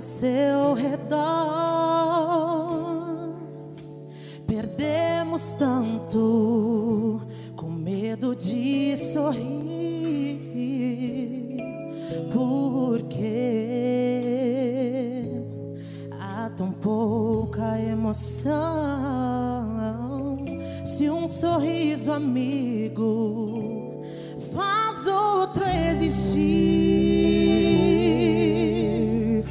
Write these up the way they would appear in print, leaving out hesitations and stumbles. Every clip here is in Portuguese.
seu redor. Perdemos tanto com medo de sorrir, porque há tão pouca emoção. Se um sorriso amigo faz outro existir.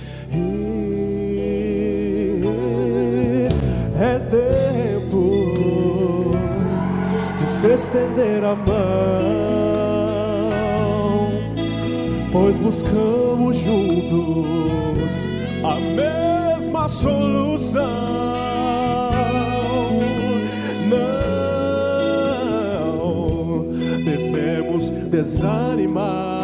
É tempo de se estender a mão, pois buscamos juntos a mesma solução. Não devemos desanimar,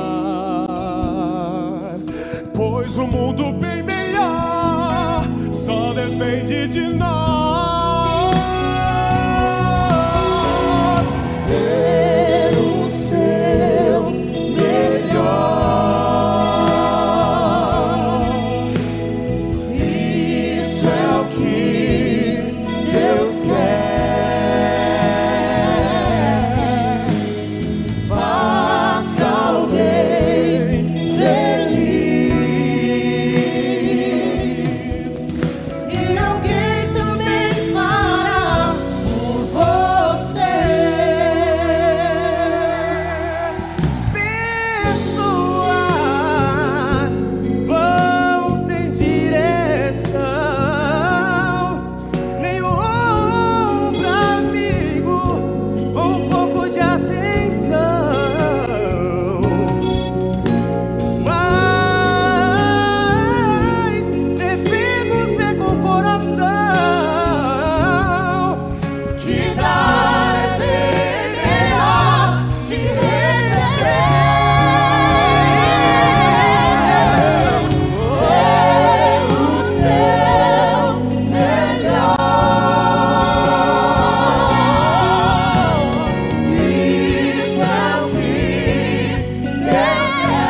pois o mundo bem melhor só depende de nós. Ter o seu melhor, isso é o que Deus quer. Faça alguém feliz, e alguém também fará por você. Pessoas vão sem direção, nenhum ombro amigo, um pouco de atenção. Mas devemos ver com o coração que dar é bem melhor que receber. Ter o seu melhor, isso é o que Deus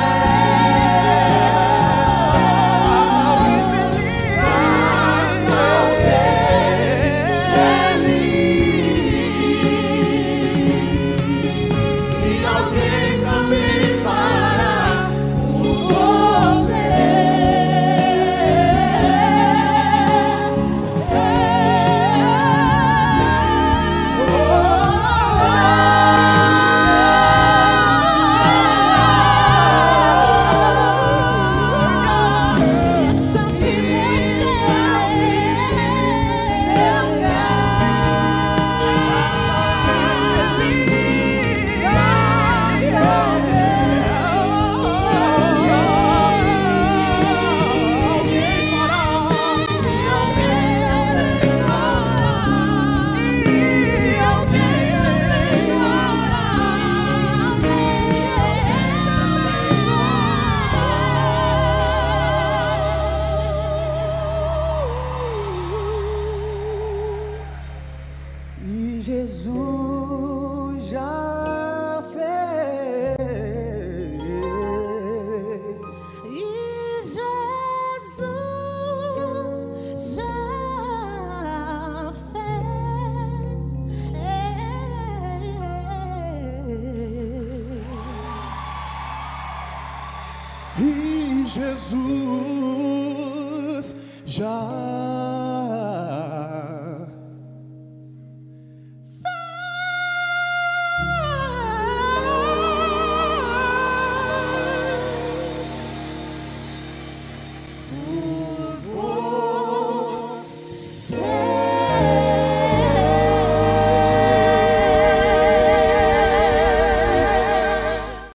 quer. Faça alguém feliz, e alguém também fará por você. E Jesus já fez. E Jesus já E Jesus já